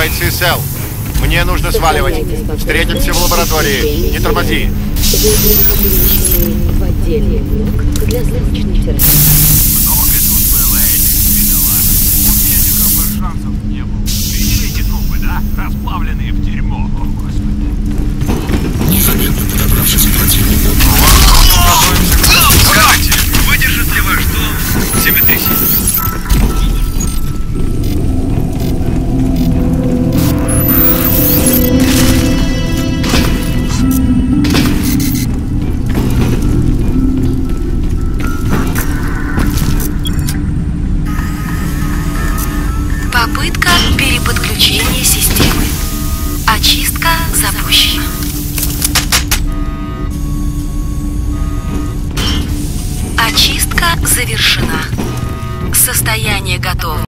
Crysis, мне нужно сваливать. Встретимся в лаборатории. Не тормози. Вы помещены в отдельный блок для срочной терапии. Много тут было этих бедолаг. У меня никаких шансов не было. Видели эти трупы, да? Расплавленные в дерьмо. О, Господи. Незаметно подобравшись к противнику. Кстати, выдержит ли ваш дом землетрясение? Попытка переподключения системы. Очистка запущена. Очистка завершена. Состояние готово.